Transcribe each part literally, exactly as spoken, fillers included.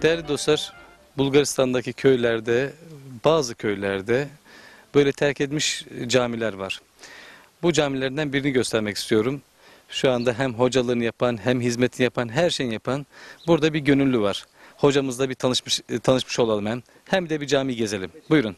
Değerli dostlar, Bulgaristan'daki köylerde, bazı köylerde böyle terk edilmiş camiler var. Bu camilerden birini göstermek istiyorum. Şu anda hem hocalığını yapan, hem hizmetini yapan, her şeyini yapan burada bir gönüllü var. Hocamızla bir tanışmış, tanışmış olalım hem. Hem de bir cami gezelim. Buyurun.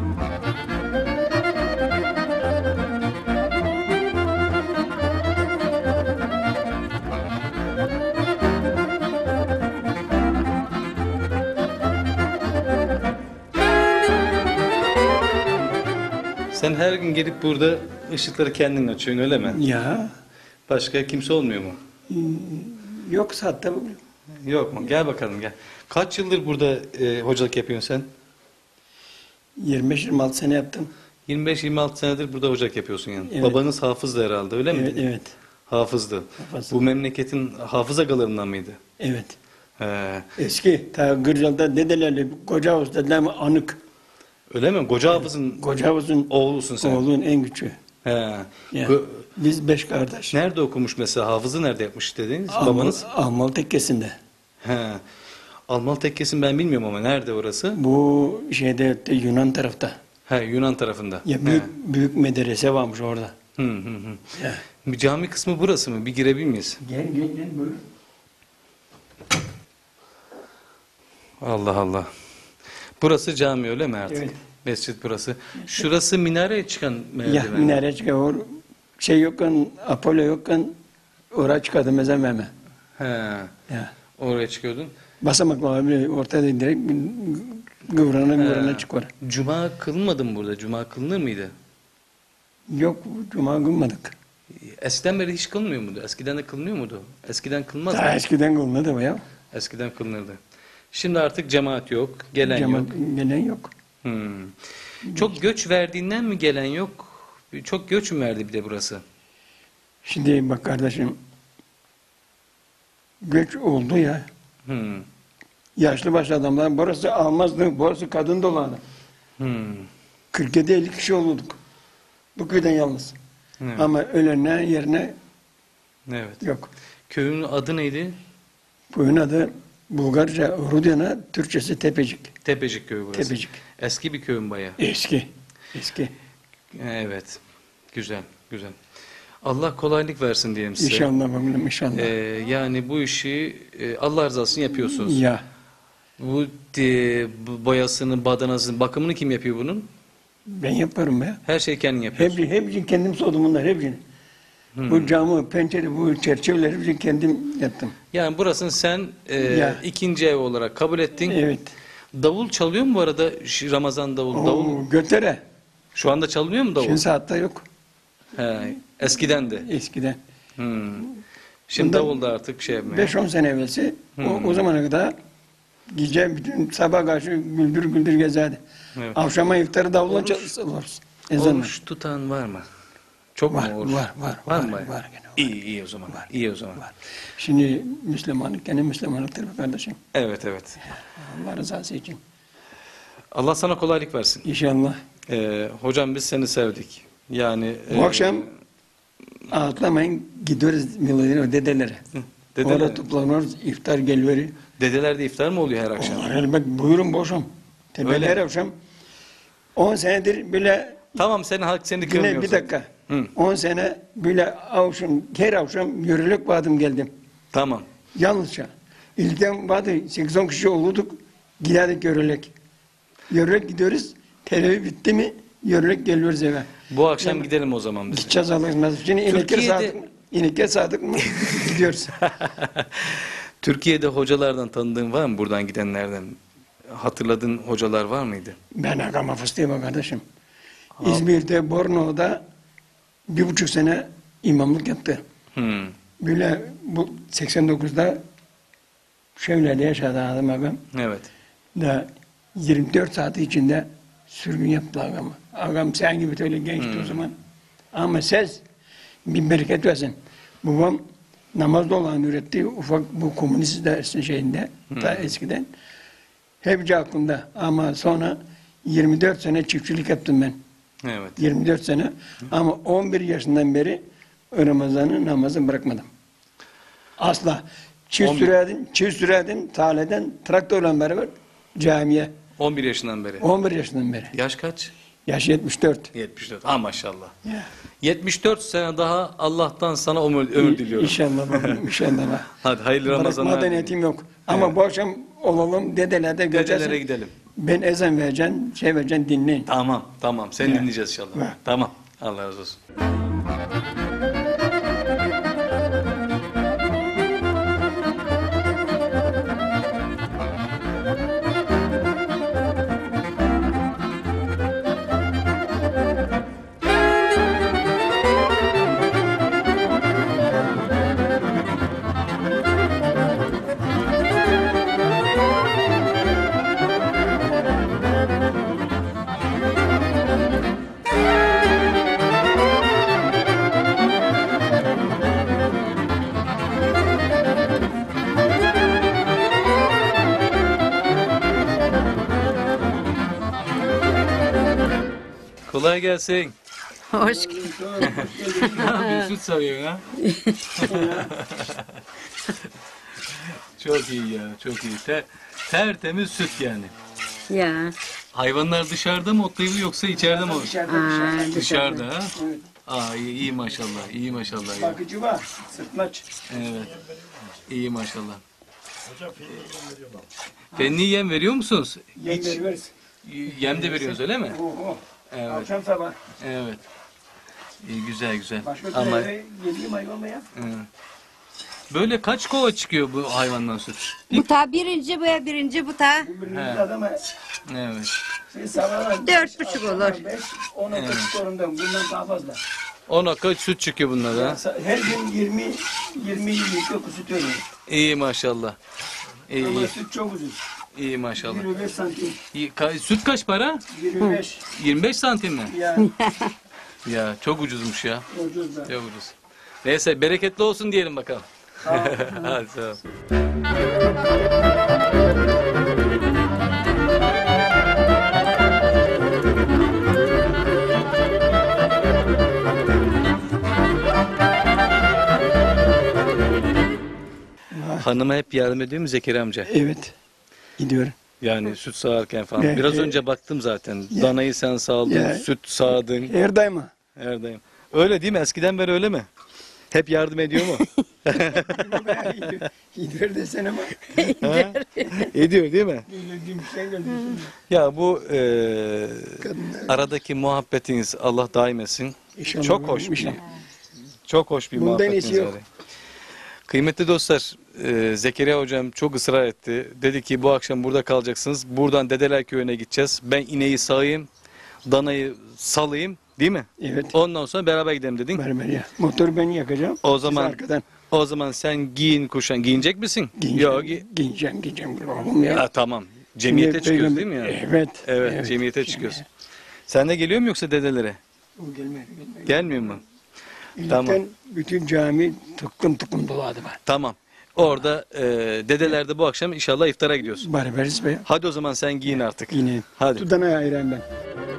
Sen her gün gelip burada ışıkları kendin açıyorsun, öyle mi? Ya Başka kimse olmuyor mu? yoksa hatta Yok mu? Gel bakalım gel. Kaç yıldır burada e, hocalık yapıyorsun sen? yirmi beş yirmi altı sene yaptım. yirmi beş yirmi altı senedir burada hocalık yapıyorsun yani. Evet. Babanız hafızdı herhalde, öyle mi? Evet, evet. Hafızdı. Hafızdı. Bu memleketin hafız agalarından mıydı? Evet. He. Eski ta Gırcal'da dedelerle koca havuz dediler mi anık. Öyle mi? Koca hafızın Koca havuzun oğlusun sen. oğlunun en küçüğü. He. Yani Bu- biz beş kardeş. Nerede okumuş mesela? Hafızı nerede yapmış dediniz? Ahmal, Babanız? Ahmal tekkesinde. He. Almalı Tekkesi'ni ben bilmiyorum ama nerede orası? Bu şeyde de Yunan tarafta. He, Yunan tarafında. Ya büyük büyük medrese varmış orada. Hı hı hı. Ya. Bir cami kısmı burası mı? Bir girebilir miyiz? Gel gel gel buyur. Allah Allah. Burası cami, öyle mi artık? Evet. Mescit burası. Şurası minareye çıkan Ya merdiven. minare çıkıyor. Şey yokken, Apollo yokken oraya çıkardı mezememe. He. Ya. Oraya çıkıyordun. Basamaklı olabilir. Ortada direkt kıvrana kıvrana He. çıkıyor. Cuma kılınmadı mı burada? Cuma kılınır mıydı? Yok, cuma kılmadık. Eskiden beri hiç kılmıyor muydu? Eskiden de kılınıyor muydu? Eskiden kılınmaz Daha mı? eskiden kılmadı mı ya? Eskiden kılınırdı. Şimdi artık cemaat yok, gelen Cemaat yok. gelen yok. Hmm. Çok göç verdiğinden mi gelen yok? Çok göç mü verdi bir de burası? Şimdi bak kardeşim, göç oldu ya. Hmm. Yaşlı başlı adamlar, burası almazdı, burası kadın dolanı. Hmm. kırk yedi elli kişi olduk. Bu köyden yalnız. Evet. Ama ölenler yerine Evet. yok. Köyün adı neydi? Köyün adı Bulgarca Rudyana, Türkçesi Tepecik. Tepecik köyü burası. Tepecik. Eski bir köyün bayağı. Eski. Eski. Evet. Güzel, güzel. Allah kolaylık versin diyelim size. İnşallah bakalım inşallah. Ee, yani bu işi e, Allah rızası için yapıyorsunuz. Ya Bu, e, bu boyasını, badanasını, bakımını kim yapıyor bunun? ben yaparım ya. Her şeyi kendin yapıyorsun. Hepsini, hepsini kendim soğudum bunlar hepsini. Hmm. Bu camı, pencere, bu çerçeveleri hepsini kendim yaptım. Yani burasını sen e, Ya. ikinci ev olarak kabul ettin. Evet. Davul çalıyor mu bu arada? Şu Ramazan davul, davul. Oo, götere. Şu anda çalınıyor mu davul? Şimdi saatte yok. He, eskiden de. Eskiden. Hmm. Şimdi Bundan davul da artık şey yapmıyor. beş on sene evvelsi o, Hmm. o zamana kadar gece bütün sabah karşı güldür güldür gezerdi. Evet. Akşama iftarı davulla Oruç- çalırız. Ezanla. Oruç tutan var mı? Çok Var, mu oruç? var, var, Var var, mı? var gene, var. İyi, iyi o zaman. Var. İyi o zaman. Var. Şimdi Müslümanlık gene Müslümanlıktır be kardeşim. Evet, evet. Allah rızası için. Allah sana kolaylık versin. İnşallah. Ee, hocam biz seni sevdik. Yani Bu e, akşam atlamayın gidiyoruz milletine dedelere. dedeler, Orada toplanıyoruz iftar geliyor. dedelerde iftar mı oluyor her akşam? Onlar elbet buyurun boşum. Öyle Tepede her mi? akşam on senedir bile Tamam, senin halk seni yine görmüyor. bir dakika. Hı. on sene bile avşam, her akşam yürürlük vadım geldim. Tamam. Yalnızca. İlkten vardı sekiz on kişi olurduk. Giderdik yürürlük. Yürürlük gidiyoruz. Televi bitti mi yürürlük geliyoruz eve. Bu akşam Yani gidelim o zaman biz. gideceğiz Allah'ın Şimdi inekler Türkiye'de- sadık mı? İnekler sadık mı? Gidiyoruz. Türkiye'de hocalardan tanıdığın var mı, buradan gidenlerden? Hatırladığın hocalar var mıydı? Ben agama fıstığım kardeşim. İzmir'de, Bornova'da bir buçuk sene imamlık yaptı. Hmm. Böyle bu seksen dokuzda Şevler'de yaşadı adam agam. Evet. Da yirmi dört saati içinde sürgün yaptı agama. Agam sen gibi öyle gençti Hmm. o zaman. Ama ses bir bereket versin. Babam namazda olan üretti. Ufak bu komünist dersin şeyinde. Ta eskiden. Hepsi aklımda. Ama sonra yirmi dört sene çiftçilik yaptım ben. Evet. yirmi dört sene. Ama on bir yaşından beri Ramazan'ı namazı bırakmadım. Asla. Çift on bir. süredim, çift süredim taleden traktörle beraber camiye. on bir yaşından beri. on bir yaşından beri. Yaş kaç? Yaş yetmiş dört. yetmiş dört. Ha maşallah. Ya. yetmiş dört sene daha Allah'tan sana ömür, ömür diliyorum. İnşallah babam, inşallah. Hadi hayırlı Ramazanlar. Bırakma niyetim yok. Ama Evet. bu akşam olalım dedelerde göreceğiz. Dedelere gidelim. Ben ezan vereceğim, şey vereceğim dinleyin. Tamam, tamam. Seni Ya. dinleyeceğiz inşallah. Ya. Tamam. Allah razı olsun. Kolay gelsin. Hoş geldin. Ne yapıyorsun? Süt sarıyorsun ha? Çok iyi ya, çok iyi. Te- tertemiz süt yani. Ya. Hayvanlar dışarıda mı otlayıyor yoksa içeride mi? Dışarıda, Aa, dışarıda. Dışarıda ha? Evet. Aa iyi, iyi maşallah, iyi maşallah. Ya. Bakıcı var, sırtlaç. Evet, iyi maşallah. Fenli yem veriyor musunuz? Yem veririz. Yem de veriyoruz öyle mi? Oho. Evet, Akşam sabah. evet. İyi, güzel güzel. Başka Ama türlü eve yediğim hayvan mı ya? evet. Böyle kaç kova çıkıyor bu hayvandan süt? Bu ta birinci, bu ya birinci, bu ta. Birbirimizi He. adama Evet. şey sabahlar Dört buçuk olur. beş, on Evet. otuz sorundan bundan daha fazla. on dakika süt çıkıyor bunlardan. Her gün yirmi yirmi yirmi iki süt veriyor. İyi maşallah. İyi, Ama iyi, süt çok ucuz. iyi maşallah. yirmi beş santim. İyi, ka- süt kaç para? yirmi beş. yirmi beş santim mi? Ya Ya çok ucuzmuş ya. ucuz da. Çok ucuz. Neyse bereketli olsun diyelim bakalım. Hadi sağ ol. Hanıma hep yardım ediyor mu Zekeriya amca? Evet. Gidiyorum. Yani süt sağarken falan. Ya, Biraz ya. önce baktım zaten. Ya. Danayı sen sağdın, Ya. süt sağdın. Her daima. Her daim. Öyle değil mi? Eskiden beri öyle mi? Hep yardım ediyor mu? Gidiyor desene bak. Ha? Ediyor değil mi? Gümüşten geldi. Ya bu e, Kadınlar. aradaki muhabbetiniz Allah daim etsin. İnşallah Çok böyle hoş bir, inşallah. çok hoş bir Bundan muhabbetiniz iyisi yok. var. Kıymetli dostlar, e, Zekeriya hocam çok ısrar etti. Dedi ki bu akşam burada kalacaksınız. Buradan Dedeler Köyü'ne gideceğiz. Ben ineği sağayım, danayı salayım, değil mi? Evet. Ondan sonra beraber gidelim dedin. Beraber ya. Motoru ben yakacağım. O Siz zaman arkadan o zaman sen giyin kuşan. Giyinecek misin? giyeceğim. Yok. gi- Giyeceğim, giyeceğim. Oğlum ya. Ha, tamam. Cemiyete Şimdi çıkıyoruz peygamber- değil mi yani? Evet. Evet, cemiyete çıkıyoruz. Sen de geliyor mu yoksa dedelere? O gelmiyor, gelmiyor. Gelmiyor mu? İlkten Tamam. bütün cami tıklım tıklım doladı var. Tamam. Orada e, dedelerde bu akşam inşallah iftara gidiyoruz. Beraberiz be. Hadi o zaman sen giyin artık. Yine. Hadi. Tudana'ya ayıran ben.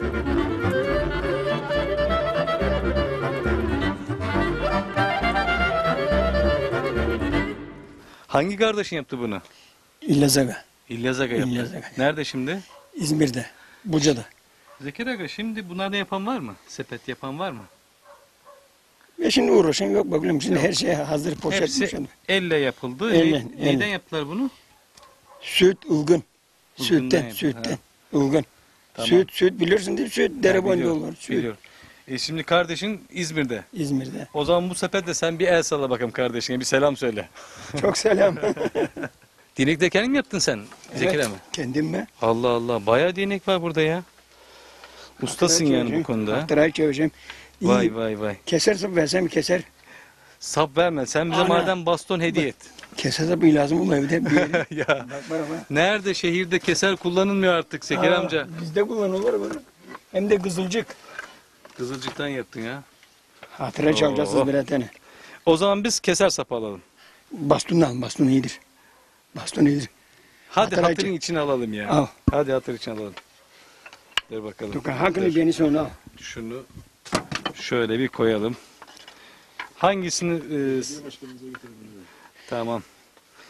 Hangi kardeşin yaptı bunu? İllaz Aga. İlyas Aga yaptı. İlyas Aga. Nerede şimdi? İzmir'de. Buca'da. Zekeriya Aga şimdi bunlardan yapan var mı? Sepet yapan var mı? Ve şimdi uğraşan yok bakalım. Şimdi her şey hazır poşet Hepsi poşet. elle yapıldı. Elle, Ne- elle. Neyden yaptılar bunu? Süt, ılgın. Ilgından Sütten, yapın, sütten. ha. Ilgın. Tamam. Süt, süt bilirsin değil mi? Süt, dere Ha, boyunda biliyorum, olur. Süt. biliyorum. E şimdi kardeşin İzmir'de. İzmir'de. O zaman bu sepetle sen bir el salla bakalım kardeşine. Bir selam söyle. Çok selam. Dinek de kendin mi yaptın sen Zekeriya mı? Kendim mi? Allah Allah. Bayağı dinek var burada ya. Ustasın yani bu konuda. ha? Haftırayı çevireceğim. İyi. Vay vay vay. Keser sapı versem keser. Sap verme. Sen bize Ana. madem baston hediye et. Keser sapı lazım ama evde. Bir yere. ya Bak bana bak. nerede şehirde keser kullanılmıyor artık Zekeriya Aa, amca. Bizde kullanılır böyle. Hem de kızılcık. Kızılcıktan yaptın ya. Hatıra çalacaksınız Oo. birer tane. O zaman biz keser sapı alalım. Bastonunu al. Baston iyidir. Baston iyidir. Hadi Hatır hatırın acı. için alalım ya. Al. Hadi hatır için alalım. Dur bakalım. Tukan hakkını Dur. beni sonra al. Şunu şöyle bir koyalım. Hangisini e, s- tamam.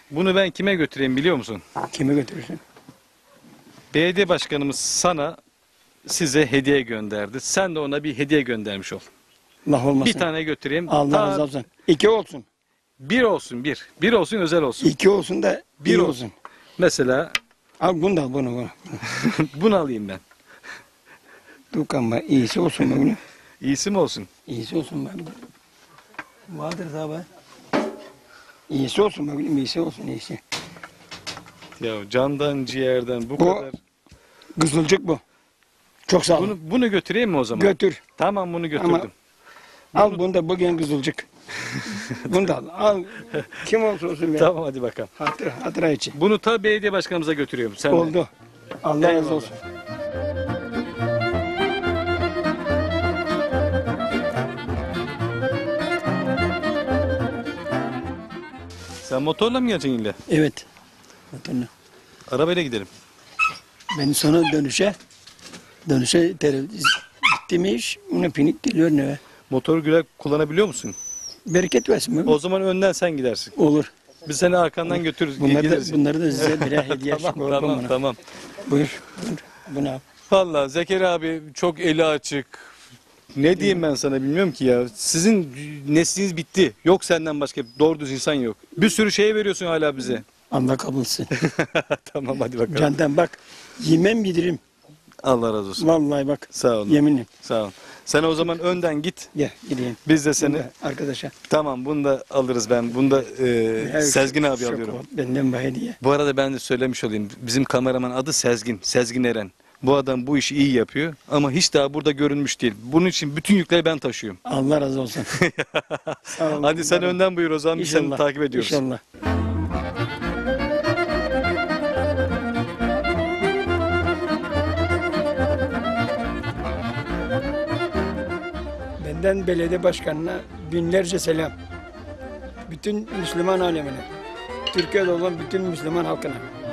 Bunu ben kime götüreyim biliyor musun? Kime götürürsün? Belediye başkanımız sana size hediye gönderdi. Sen de ona bir hediye göndermiş ol. Allah olmasın. Bir tane götüreyim. Allah Ta- razı olsun. İki olsun. Bir olsun bir. Bir olsun özel olsun. İki olsun da Bir bir olsun. olsun. Mesela Al bunu da al bunu. bunu. bunu alayım ben. Dur ama iyisi olsun bunu. İyisi mi olsun? İyisi olsun bak. Vardır tabi. İyisi olsun bak. İyisi olsun iyisi. Ya candan ciğerden bu, Bu- kadar. Kızılcık bu. Çok sağ ol. Bunu, bunu götüreyim mi o zaman? Götür. Tamam bunu götürdüm. Al bunu da bugün kızılcık. Bunu da al. Al. Kim olsa olsun be. Tamam hadi bakalım. Hatır, hatıra için. Bunu ta belediye başkanımıza götürüyorum. Sen de. Oldu. Allah razı Eyvallah. olsun. Sen motorla mı geleceksin ille? Evet. Motorla. Arabayla gidelim. Ben sonra dönüşe dönüşe televizyon gitti mi iş? Ona pinik geliyor ne? Motoru güzel kullanabiliyor musun? Bereket versin mi? O zaman önden sen gidersin. Olur. Biz seni arkandan götürürüz. Bunları gideriz. da, bunları da size birer hediye Tamam tamam, tamam bana. tamam. Buyur. Buyur. Bunu al. Valla Zekeriya abi çok eli açık. Ne diyeyim ben sana bilmiyorum ki ya. Sizin nesliniz bitti. Yok senden başka doğru düz insan yok. Bir sürü şey veriyorsun hala bize. Allah kabul etsin. Tamam hadi bakalım. Candan bak. Yemem bilirim. Allah razı olsun. Vallahi bak. Sağ olun. Yeminle. Sağ olun. Sen o zaman önden git. Gel gideyim. Biz de seni Bunu da arkadaşa. tamam bunu da alırız ben. Bunu da e, Her Sezgin abi şok alıyorum. ol, Benden bu hediye. Bu arada ben de söylemiş olayım. Bizim kameraman adı Sezgin. Sezgin Eren. Bu adam bu işi iyi yapıyor ama hiç daha burada görünmüş değil. Bunun için bütün yükleri ben taşıyorum. Allah razı olsun. Sağ olun. Hadi sen Bana- önden buyur o zaman biz seni İnşallah, takip ediyoruz. İnşallah. Benden belediye başkanına binlerce selam. Bütün Müslüman alemine. Türkiye'de olan bütün Müslüman halkına.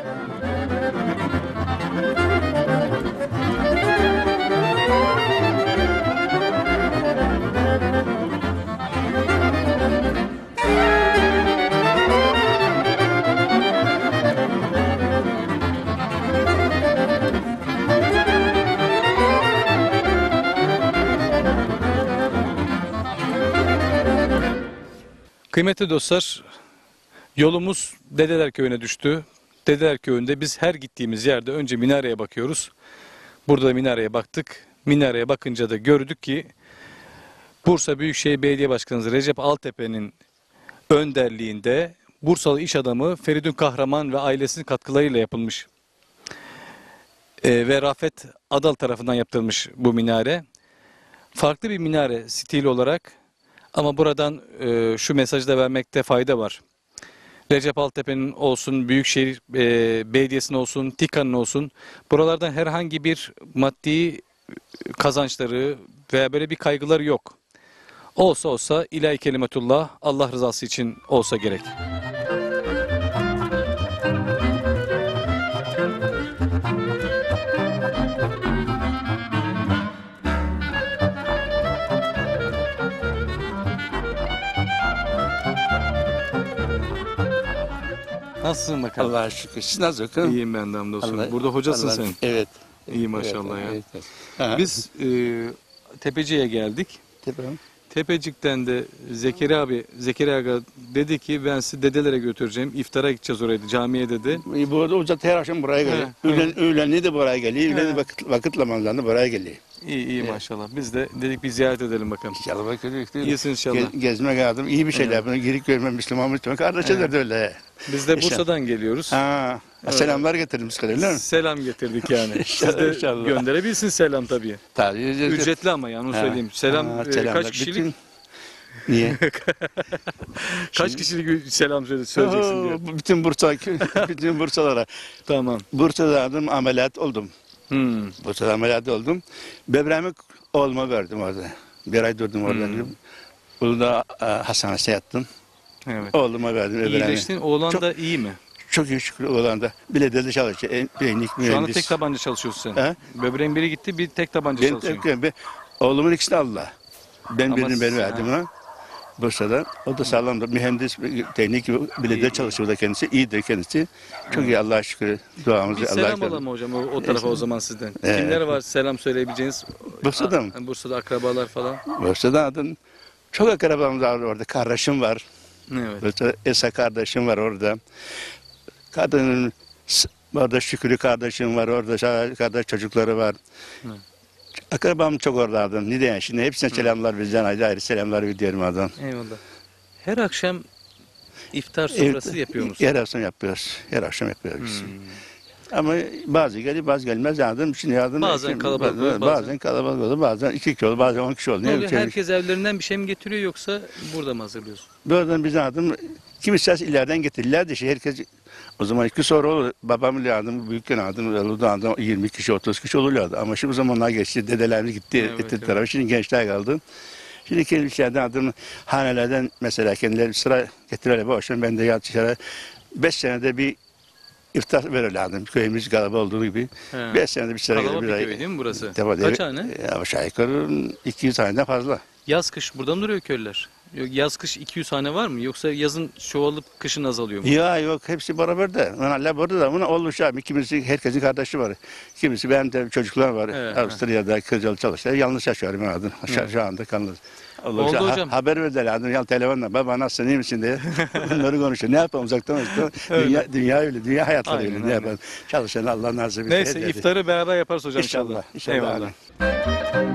Kıymetli dostlar, yolumuz Dedeler Köyü'ne düştü. Dedeler Köyü'nde biz her gittiğimiz yerde önce minareye bakıyoruz. Burada da minareye baktık. Minareye bakınca da gördük ki Bursa Büyükşehir Belediye Başkanı Recep Altepe'nin önderliğinde Bursalı iş adamı Feridun Kahraman ve ailesinin katkılarıyla yapılmış. Ee, ve Rafet Adal tarafından yaptırılmış bu minare. Farklı bir minare stili olarak ama buradan e, şu mesajı da vermekte fayda var. Recep Altepe'nin olsun, Büyükşehir e, Belediyesi'nin olsun, TİKA'nın olsun buralardan herhangi bir maddi kazançları veya böyle bir kaygıları yok. Olsa olsa ilahi kelimetullah Allah rızası için olsa gerek. Nasılsın bakalım? Allah'a şükür. Siz nasılsınız? İyiyim ben de hamdolsun. Allah- Burada hocasın Allah- sen. Evet. İyi maşallah ya. Evet, evet. Ha, Biz e, Tepeci'ye geldik. Tamam. Tepecik'ten de Zekeriya abi, Zekeriya Aga dedi ki ben sizi dedelere götüreceğim. İftara gideceğiz oraya camiye dedi. İyi, Bu arada Uzat her akşam buraya geliyor. He, Öğlen, öğlenliği de buraya geliyor. He. Öğlen vakit, vakit namazlarında buraya geliyor. İyi iyi maşallah. Biz de dedik bir ziyaret edelim bakalım. İnşallah bakıyoruz. İyisin inşallah. Ge- gezmek lazım. İyi bir şeyler. Bunu girip görme Müslüman Müslüman. Kardeşler de öyle. Biz de İnşallah. Bursa'dan geliyoruz. Ha, selamlar getirdim sıkılıyor mu? Selam getirdik yani. Siz İnşallah, de inşallah. gönderebilsin selam tabii. Tabii. Ücretli ama yani onu Ha, söyleyeyim. Selam ha, e, selamlar. kaç kişilik? Bütün- Niye? Kaç kişilik selam söyle- söyleyeceksin diyor. Oo, bütün Bursa, bütün Bursalara. Tamam. Bursa'da ameliyat oldum. Hmm. Bursa'da ameliyat oldum. Bebeğimi oğluma verdim orada. Bir ay durdum orada. Hmm. Uludağ e, hastanesi yattım. Evet. Oğluma verdim bebeğimi. İyileştin. Oğlan Çok- da iyi mi? Çok iyi şükür oğlan da. Belediyede çalışıyor. En- Beyinik Şu anda mühendis. tek tabanca çalışıyorsun sen. He? Böbreğin biri gitti, bir tek tabanca Ben, çalışıyorsun. ben, ben, oğlumun ikisi de Allah. Ben Ama birini ben siz- verdim ona. Bursa'da. O da sağlamdır. Mühendis, teknik belediye çalışıyor da kendisi. İyidir kendisi. Çok iyi Allah'a şükür. Duamızı Bir Allah'a selam şükür. alalım hocam o, o tarafa o zaman sizden. Evet. Kimler var selam söyleyebileceğiniz? Bursa'da mı? Ha, Bursa'da akrabalar falan. Bursa'da adın çok akrabamız var orada. Kardeşim var. Evet. Bursa'da Esa kardeşim var orada. Kadının s- orada Şükrü kardeşim var orada. Şah- Kardeş çocukları var. Hı. Akrabam çok orada adım. Ne diyeyim şimdi? Hepsine selamlar bizden. Ayrı ayrı selamlar ediyorum adam. Eyvallah. Her akşam iftar sofrası yapıyor musun? Her akşam yapıyoruz. Her akşam yapıyoruz. biz. Hmm. Ama bazı gelir bazı gelmez yardım. Şimdi yardım Bazen şimdi kalabalık olur, bazen, bazen- bazen kalabalık olur. Bazen iki kişi olur. Bazen on kişi olur. Ne oluyor? şey- Herkes evlerinden bir şey mi getiriyor yoksa burada mı hazırlıyorsun? Buradan bize yardım kimisi ileriden getirirler de şey herkes o zaman iki sonra olur. Babamın yardım büyükken yardım olurdu yardım yirmi kişi otuz kişi oluyordu. Ama şimdi o zamanlar geçti. Dedelerimiz gitti. Evet, etti evet. tarafı. Şimdi gençler kaldı. Şimdi kendisilerden yardım hanelerden mesela kendileri sıra getirirler. Bu akşam ben de yatışlara beş senede bir iftar verirlerdim. Köyümüz galiba olduğu gibi. He. Beş senede bir sıra Kalabalık gelir. bir Bir ay- köy değil mi burası? Tabii, Kaç evet. hane? Ya aşağı yukarı iki yüz taneden fazla. Yaz kış burada mı duruyor köylüler? Yok, yaz kış iki yüz hane var mı? Yoksa yazın çoğalıp kışın azalıyor mu? Ya yok hepsi beraber de. Onlar burada da bunu olmuş abi. Kimisi herkesin kardeşi var. Kimisi benim de çocuklar var. Evet, Avustralya'da Kırcalı çalışıyor. Yanlış yaşıyorum ben adın. Şu, şu anda kanlı. Oldu hocam. Haber verdiler adın. Ya telefonla baba nasılsın iyi misin diye. Bunları konuşuyor. Ne yapalım uzaktan uzaktan. dünya, dünya öyle. Dünya hayatları Aynen, öyle. aynen. Ne yapalım. Çalışan Allah nasip eder. Neyse iftarı beraber yaparız hocam inşallah. İnşallah. İnşallah. Eyvallah.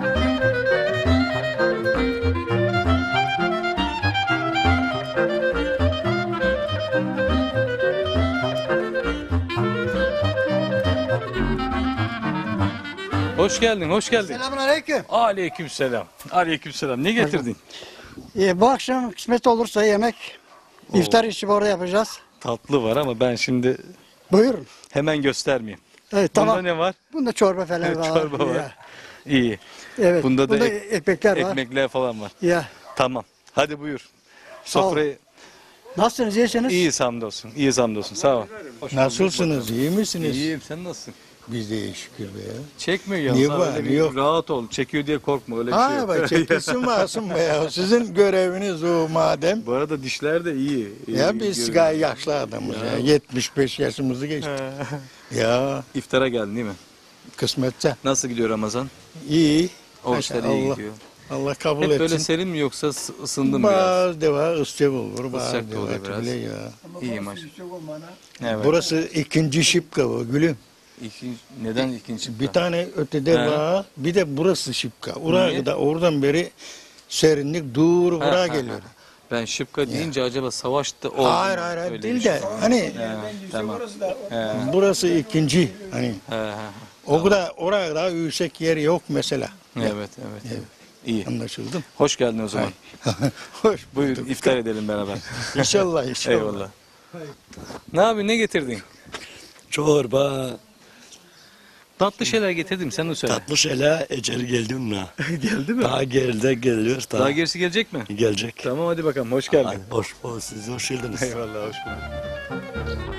Hoş geldin, hoş geldin. Selamünaleyküm. Aleykümselam. Aleykümselam. Ne getirdin? Ee, bu akşam kısmet olursa yemek, iftar işi orada yapacağız. Tatlı var ama ben şimdi Buyurun. hemen göstermeyeyim. Evet, Bunda tamam. ne var? Bunda çorba falan var. Çorba var. Ya, İyi. evet. Bunda da ek- ekmekler var. Ekmekler falan var. Ya. Tamam. Hadi buyur. Sağ ol. Sofrayı Nasılsınız? İyisiniz? iyi hamdolsun. İyi hamdolsun. Sağ ol. Nasılsınız? İyi misiniz? İyiyim. Sen nasılsın? Biz de iyi şükür be ya. Çekmiyor yalnız. Niye ha, var? öyle bir Yok. Rahat ol. Çekiyor diye korkma. Öyle bir şey Ha yok. bak çekilsin masum be ya. Sizin göreviniz o madem. Bu arada dişler de iyi. iyi Ya biz görünüyor. gayet yaşlı adamız ya. yetmiş beş yaşımızı geçtik. Ya İftara geldin değil mi? kısmetse. Nasıl gidiyor Ramazan? İyi. O işler iyi Allah, gidiyor. Allah kabul Hep etsin. böyle serin mi yoksa sı- ısındın mı biraz? Bazı deva ıscak olur. Bazı Iscak da deva oluyor biraz. öyle ya. İyi maşallah. Evet. Burası ikinci şipka bu gülüm. İkinci, neden ikinci? Bir tane ötede He. var. Bir de burası şipka. Niye? Oraya da oradan beri serinlik dur Ha, buraya ha, geliyor. Ben şıpka deyince acaba savaşta oldu Hayır mu? hayır hayır Öyle değil bir şey. de hani He, tamam. He, burası ikinci hani he, he. o kadar oraya daha yüksek yer yok mesela. Evet, evet, evet. İyi. Anlaşıldı mı? Hoş geldin o zaman. Hoş Buyur iftar edelim beraber. İnşallah inşallah. Eyvallah. Ne abi ne getirdin? Çorba, Tatlı şeyler getirdim sen de söyle. tatlı şeyler ecel geldi mi? Geldi mi? Daha geride geliyor. Daha, Daha gerisi gelecek mi? gelecek. Tamam hadi bakalım hoş geldin. Ay, hoş hoş siz hoş geldiniz. Eyvallah hoş bulduk.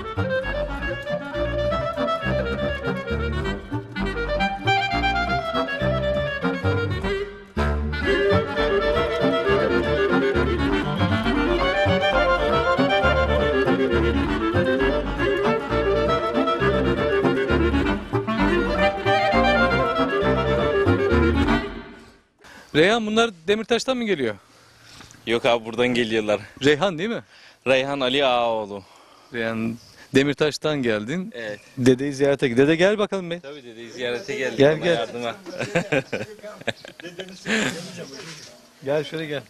Reyhan bunlar Demirtaş'tan mı geliyor? Yok abi buradan geliyorlar. Reyhan değil mi? Reyhan Ali Ağaoğlu. Reyhan Demirtaş'tan geldin. Evet. Dedeyi ziyarete git. Dede gel bakalım be. Tabii dedeyi ziyarete geldik. Gel, ona gel. Yardıma. Gel şöyle gel.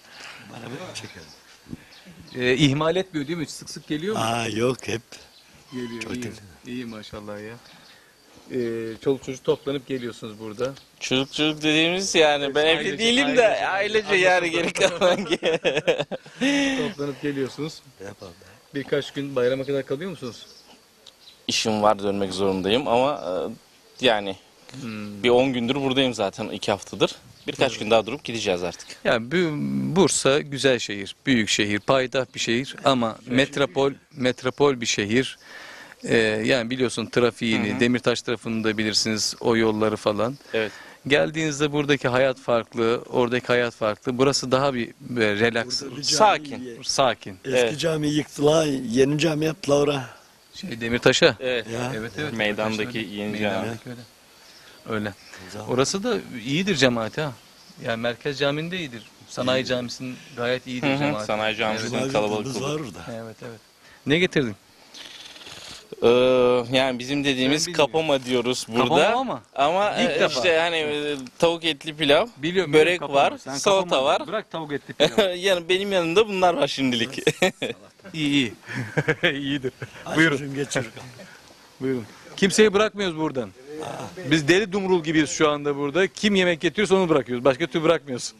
Ee, ihmal etmiyor değil mi? Sık sık geliyor mu? Aa yok hep. Geliyor. çok iyi, güzel. iyi maşallah ya. Ee, çoluk çocuk toplanıp geliyorsunuz burada. Çocuk çocuk dediğimiz yani ben evli Ailece- değilim de ailece- ailece yani geri kalan. Toplanıp geliyorsunuz. Yapalım. Birkaç gün bayrama kadar kalıyor musunuz? İşim var dönmek zorundayım ama e, yani bir on gündür buradayım zaten iki haftadır. Birkaç gün daha durup gideceğiz artık. Yani bu- Bursa güzel şehir, büyük şehir, payitaht bir şehir ama metropol metropol bir şehir. Ee, yani biliyorsun trafiğini, Demirtaş tarafını da bilirsiniz, o yolları falan. Evet. Geldiğinizde buradaki hayat farklı, oradaki hayat farklı. Burası daha bir böyle relax, Bir cami- sakin, sakin. Eski Evet. cami yıktılar, yeni cami yaptılar oraya. Şey Demirtaş'a. Evet. Ya. Evet evet. Meydandaki Demirtaş'ın yeni öyle. cami. Meydandaki öyle. Öyle. Orası da iyidir cemaat ha. Yani Merkez Camii'nde iyidir. Sanayi Camisi'nin gayet iyidir Hı hı, cemaat. Sanayi Camisi'nin Cuma kalabalık gündüz var olur. orada. Evet evet. Ne getirdin? Ee, yani bizim dediğimiz Ben kapama diyoruz burada. Kapama ama. Ama İlk e, defa. işte hani e, tavuk etli pilav, Biliyorum. börek biliyorum, kapama. var, Sen salata kapama. var. Bırak tavuk etli pilav. Yani benim yanımda bunlar var şimdilik. iyi iyi. İyidir. Buyurun. Geçir. Buyurun. Kimseyi bırakmıyoruz buradan. Biz deli dumrul gibiyiz şu anda burada. Kim yemek getiriyorsa onu bırakıyoruz. Başka türlü bırakmıyoruz.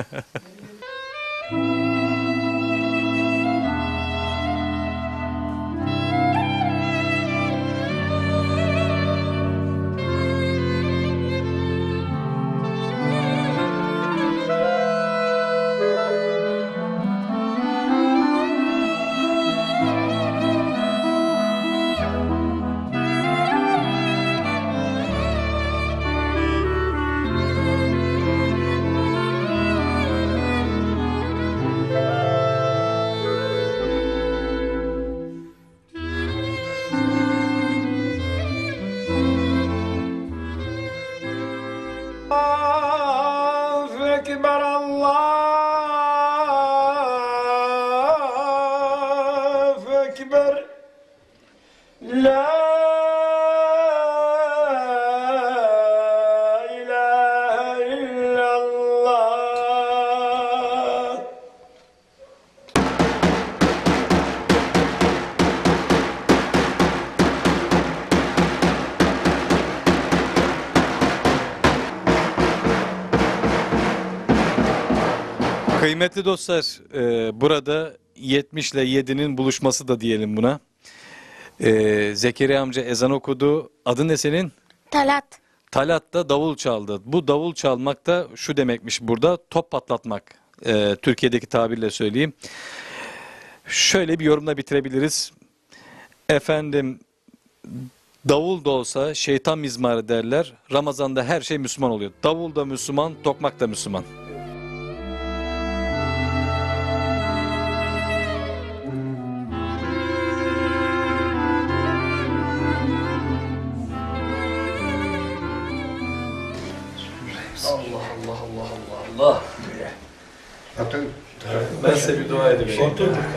Allahu Ekber, Allahu Ekber. La ilahe illallah. Kıymetli dostlar, e, burada yetmiş ile yedinin buluşması da diyelim buna. E, Zekeriya amca ezan okudu. Adın ne senin? Talat. Talat da davul çaldı. Bu davul çalmak da şu demekmiş burada, top patlatmak. E, Türkiye'deki tabirle söyleyeyim. Şöyle bir yorumla bitirebiliriz. Efendim, davul da olsa şeytan mizmarı derler. Ramazan'da her şey Müslüman oluyor. Davul da Müslüman, tokmak da Müslüman. Ben size bir dua edeyim.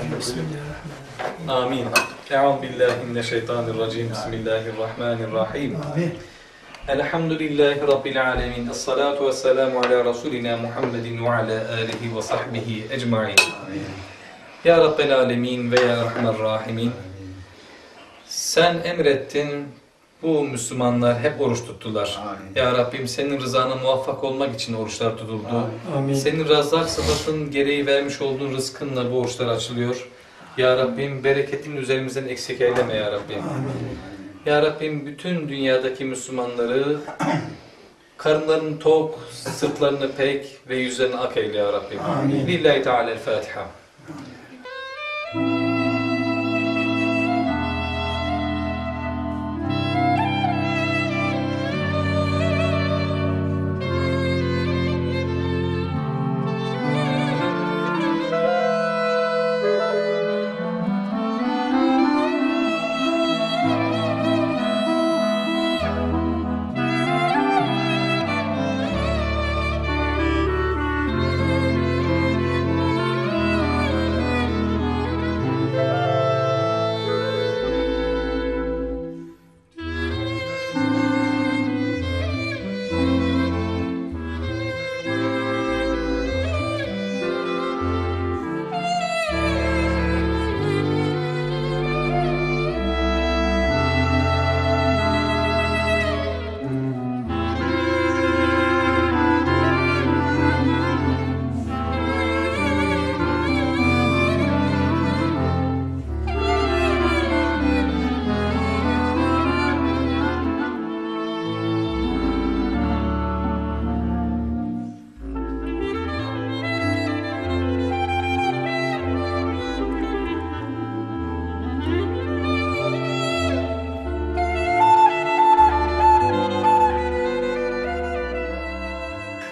Amin. Euzubillahimineşşeytanirracim. Bismillahirrahmanirrahim. Elhamdülillahi Rabbil alemin. Esselatu vesselamu ala Resulina Muhammedin ve ala alihi ve sahbihi ecmain. Ya Rabbel alemin ve ya Rahman rahimin. Sen emrettin, bu Müslümanlar hep oruç tuttular. Ya Rabbim, senin rızana muvaffak olmak için oruçlar tutuldu. Senin razak sıfatın gereği vermiş olduğun rızkınla bu oruçlar açılıyor. Ya Rabbim, bereketin üzerimizden eksik eyleme ya Rabbim. Ya Rabbim, bütün dünyadaki Müslümanları karınlarını tok, sırtlarını pek ve yüzlerini ak eyle ya Rabbim. Lillahi Teala'l-Fatiha.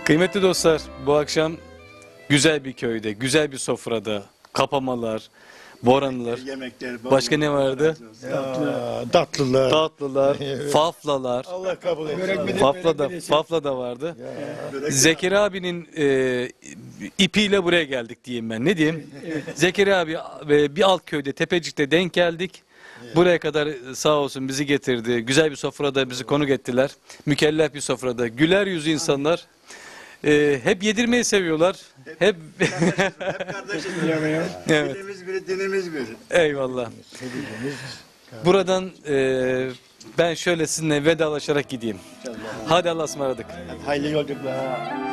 Kıymetli dostlar, bu akşam güzel bir köyde, güzel bir sofrada, kapamalar, boranlar, Yemekler, başka ne vardı? Ya, tatlılar. Tatlılar, faflalar. Allah kabul etsin. Fafla da, Fafla da vardı. Zekeriya abinin e, ipiyle buraya geldik diyeyim ben. Ne diyeyim? Zekeriya abi e, bir alt köyde, Tepecik'te denk geldik. Buraya kadar sağ olsun bizi getirdi. Güzel bir sofrada bizi konuk ettiler. Mükellef bir sofrada. Güler yüzlü insanlar. E, hep yedirmeyi seviyorlar. Hep Hep kardeşiz. evet. Dilimiz biri, dinimiz biri. Eyvallah. Buradan e, ben şöyle sizinle vedalaşarak gideyim. Hadi Allah'a ısmarladık. Hayırlı yolculuklar.